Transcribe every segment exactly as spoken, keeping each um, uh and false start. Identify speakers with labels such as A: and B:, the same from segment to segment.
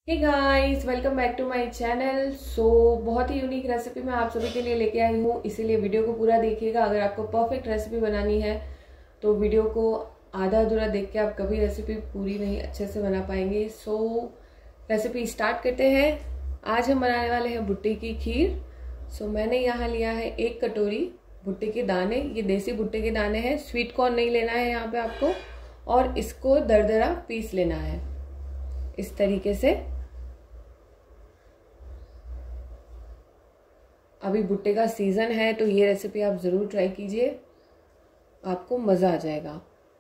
A: Hey guys, welcome back to my channel. So बहुत ही unique recipe मैं आप सभी के लिए लेके आई हूँ, इसीलिए वीडियो को पूरा देखिएगा। अगर आपको परफेक्ट रेसिपी बनानी है तो वीडियो को आधा अधूरा देख के आप कभी रेसिपी पूरी नहीं अच्छे से बना पाएंगे। सो रेसिपी स्टार्ट करते हैं। आज हम बनाने वाले हैं भुट्टे की खीर। सो मैंने यहाँ लिया है एक कटोरी भुट्टे के दाने। ये देसी भुट्टे के दाने हैं, स्वीट कॉर्न नहीं लेना है यहाँ पे आपको। और इसको दरदरा पीस लेना है इस तरीके से। अभी भुट्टे का सीजन है तो ये रेसिपी आप ज़रूर ट्राई कीजिए, आपको मज़ा आ जाएगा।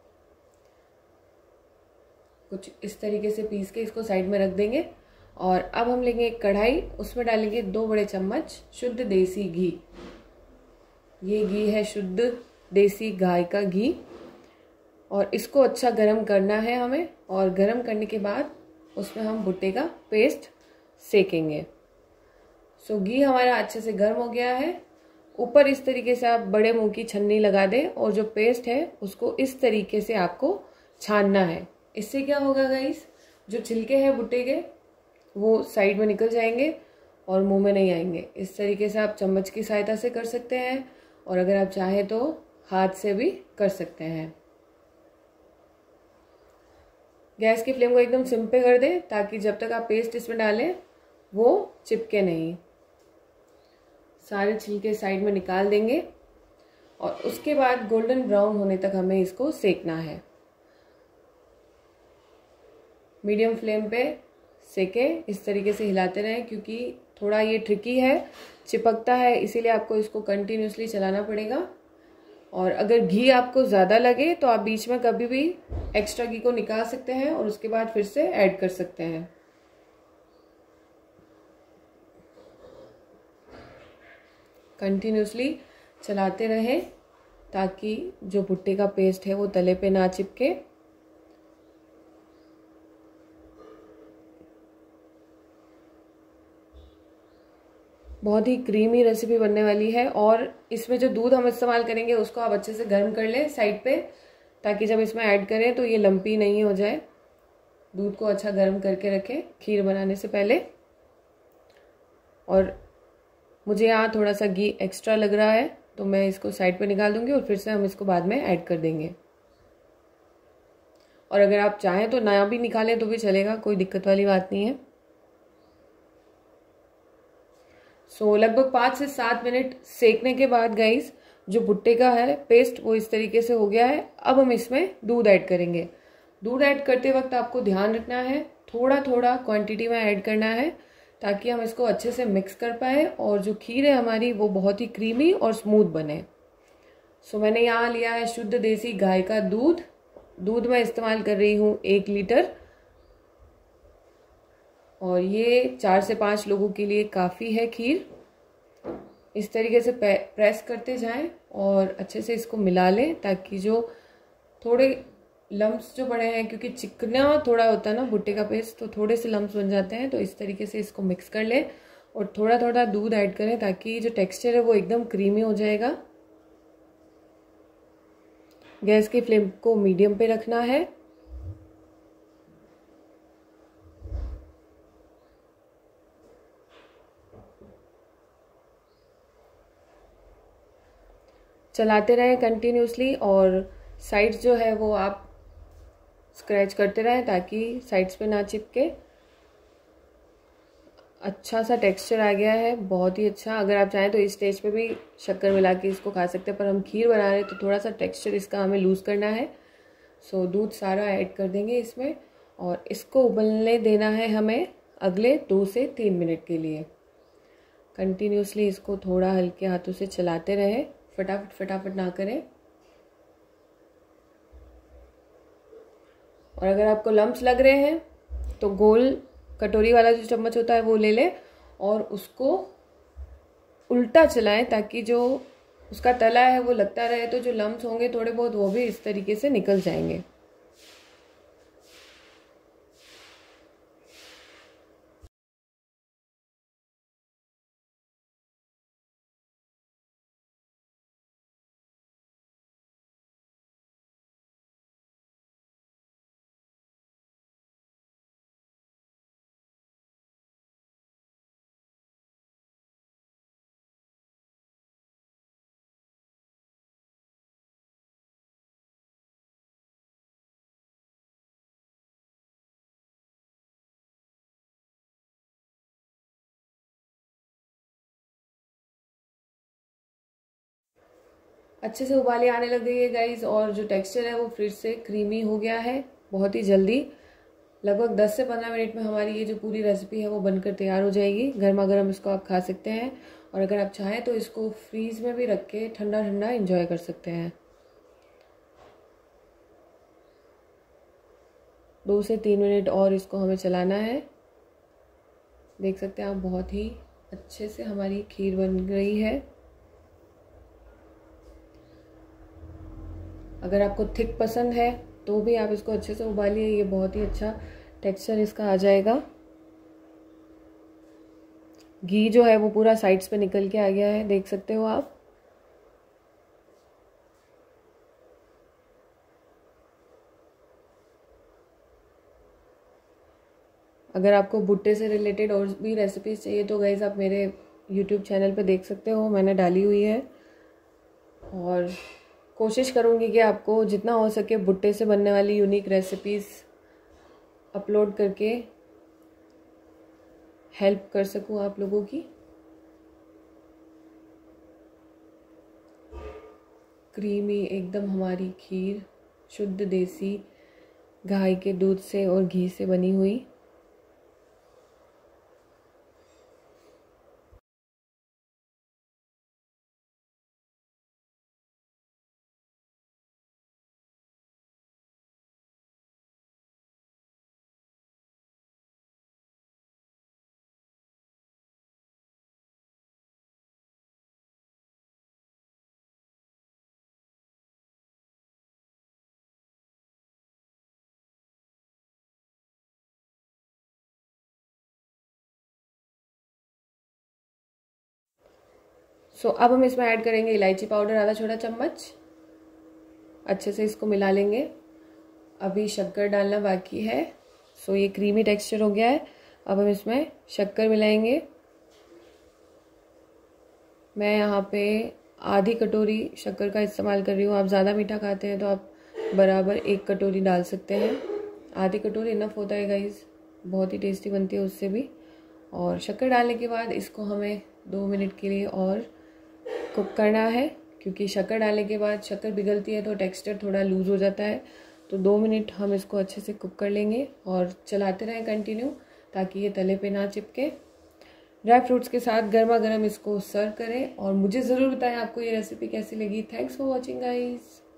A: कुछ इस तरीके से पीस के इसको साइड में रख देंगे। और अब हम लेंगे एक कढ़ाई, उसमें डालेंगे दो बड़े चम्मच शुद्ध देसी घी। ये घी है शुद्ध देसी गाय का घी। और इसको अच्छा गरम करना है हमें। और गरम करने के बाद उसमें हम भुट्टे का पेस्ट सेकेंगे। सो घी हमारा अच्छे से गर्म हो गया है। ऊपर इस तरीके से आप बड़े मुंह की छन्नी लगा दें और जो पेस्ट है उसको इस तरीके से आपको छानना है। इससे क्या होगा गाइस, जो छिलके हैं भुट्टे के वो साइड में निकल जाएंगे और मुंह में नहीं आएंगे। इस तरीके से आप चम्मच की सहायता से कर सकते हैं और अगर आप चाहें तो हाथ से भी कर सकते हैं। गैस की फ्लेम को एकदम सिम पे कर दें ताकि जब तक आप पेस्ट इसमें डालें वो चिपके नहीं। सारे छिलके साइड में निकाल देंगे और उसके बाद गोल्डन ब्राउन होने तक हमें इसको सेकना है। मीडियम फ्लेम पे सेके, इस तरीके से हिलाते रहें क्योंकि थोड़ा ये ट्रिकी है, चिपकता है, इसीलिए आपको इसको कंटिन्यूसली चलाना पड़ेगा। और अगर घी आपको ज़्यादा लगे तो आप बीच में कभी भी एक्स्ट्रा घी को निकाल सकते हैं और उसके बाद फिर से ऐड कर सकते हैं। कंटिन्यूसली चलाते रहें ताकि जो भुट्टे का पेस्ट है वो तले पे ना चिपके। बहुत ही क्रीमी रेसिपी बनने वाली है। और इसमें जो दूध हम इस्तेमाल करेंगे उसको आप अच्छे से गर्म कर लें साइड पे, ताकि जब इसमें ऐड करें तो ये लंपी नहीं हो जाए। दूध को अच्छा गर्म करके रखें खीर बनाने से पहले। और मुझे यहाँ थोड़ा सा घी एक्स्ट्रा लग रहा है तो मैं इसको साइड पे निकाल दूंगी और फिर से हम इसको बाद में ऐड कर देंगे। और अगर आप चाहें तो नया भी निकालें तो भी चलेगा, कोई दिक्कत वाली बात नहीं है। सो लगभग पाँच से सात मिनट सेकने के बाद गाइस जो भुट्टे का है पेस्ट वो इस तरीके से हो गया है। अब हम इसमें दूध ऐड करेंगे। दूध ऐड करते वक्त आपको ध्यान रखना है, थोड़ा थोड़ा क्वांटिटी में ऐड करना है ताकि हम इसको अच्छे से मिक्स कर पाए और जो खीर है हमारी वो बहुत ही क्रीमी और स्मूथ बने। सो मैंने यहाँ लिया है शुद्ध देसी गाय का दूध। दूध मैं इस्तेमाल कर रही हूँ एक लीटर। और ये चार से पाँच लोगों के लिए काफ़ी है खीर। इस तरीके से प्रेस करते जाएं और अच्छे से इसको मिला लें ताकि जो थोड़े लम्प्स जो पड़े हैं, क्योंकि चिकना थोड़ा होता है ना भुट्टे का पेस्ट, तो थोड़े से लम्प्स बन जाते हैं। तो इस तरीके से इसको मिक्स कर लें और थोड़ा थोड़ा दूध ऐड करें ताकि जो टेक्सचर है वो एकदम क्रीमी हो जाएगा। गैस की फ्लेम को मीडियम पे रखना है। चलाते रहें कंटिन्यूसली और साइड्स जो है वो आप स्क्रैच करते रहें ताकि साइड्स पे ना चिपके। अच्छा सा टेक्सचर आ गया है, बहुत ही अच्छा। अगर आप चाहें तो इस स्टेज पे भी शक्कर मिला के इसको खा सकते हैं, पर हम खीर बना रहे हैं तो थोड़ा सा टेक्सचर इसका हमें लूज़ करना है। सो दूध सारा ऐड कर देंगे इसमें और इसको उबलने देना है हमें अगले दो से तीन मिनट के लिए। कंटिन्यूसली इसको थोड़ा हल्के हाथों से चलाते रहें, फटाफट फटाफट ना करें। और अगर आपको लम्प्स लग रहे हैं तो गोल कटोरी वाला जो चम्मच होता है वो ले लें और उसको उल्टा चलाएं ताकि जो उसका तला है वो लगता रहे, तो जो लम्प्स होंगे थोड़े बहुत वो भी इस तरीके से निकल जाएंगे। अच्छे से उबाले आने लग गई है गाइस, और जो टेक्सचर है वो फिर से क्रीमी हो गया है बहुत ही जल्दी। लगभग दस से पंद्रह मिनट में हमारी ये जो पूरी रेसिपी है वो बनकर तैयार हो जाएगी। गर्मा गर्म इसको आप खा सकते हैं, और अगर आप चाहें तो इसको फ्रीज में भी रख के ठंडा ठंडा एंजॉय कर सकते हैं। दो से तीन मिनट और इसको हमें चलाना है। देख सकते हैं आप, बहुत ही अच्छे से हमारी खीर बन गई है। अगर आपको थिक पसंद है तो भी आप इसको अच्छे से उबालिए, ये बहुत ही अच्छा टेक्सचर इसका आ जाएगा। घी जो है वो पूरा साइड्स पे निकल के आ गया है, देख सकते हो आप। अगर आपको भुट्टे से रिलेटेड और भी रेसिपीज चाहिए तो गाइस आप मेरे यूट्यूब चैनल पे देख सकते हो, मैंने डाली हुई है। और कोशिश करूँगी कि आपको जितना हो सके भुट्टे से बनने वाली यूनिक रेसिपीज़ अपलोड करके हेल्प कर सकूँ आप लोगों की। क्रीमी एकदम हमारी खीर शुद्ध देसी गाय के दूध से और घी से बनी हुई। सो so, अब हम इसमें ऐड करेंगे इलायची पाउडर आधा छोटा चम्मच। अच्छे से इसको मिला लेंगे। अभी शक्कर डालना बाकी है। सो so, ये क्रीमी टेक्सचर हो गया है। अब हम इसमें शक्कर मिलाएंगे। मैं यहाँ पे आधी कटोरी शक्कर का इस्तेमाल कर रही हूँ। आप ज़्यादा मीठा खाते हैं तो आप बराबर एक कटोरी डाल सकते हैं। आधी कटोरी इनफ होता है गाइस, बहुत ही टेस्टी बनती है उससे भी। और शक्कर डालने के बाद इसको हमें दो मिनट के लिए और कुक करना है, क्योंकि शक्कर डालने के बाद शक्कर पिघलती है तो टेक्सचर थोड़ा लूज़ हो जाता है। तो दो मिनट हम इसको अच्छे से कुक कर लेंगे और चलाते रहें कंटिन्यू, ताकि ये तले पे ना चिपके। ड्राई फ्रूट्स के साथ गर्मा गर्म इसको सर्व करें और मुझे ज़रूर बताएं आपको ये रेसिपी कैसी लगी। Thanks for watching guys.